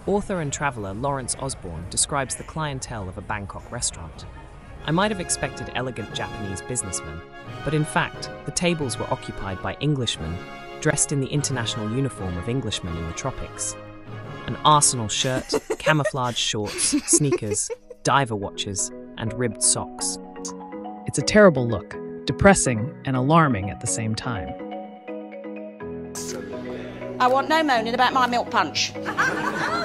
Author and traveller Lawrence Osborne describes the clientele of a Bangkok restaurant. I might have expected elegant Japanese businessmen, but in fact, the tables were occupied by Englishmen, dressed in the international uniform of Englishmen in the tropics. An arsenal shirt, camouflage shorts, sneakers, diver watches, and ribbed socks. It's a terrible look, depressing and alarming at the same time. I want no moaning about my milk punch.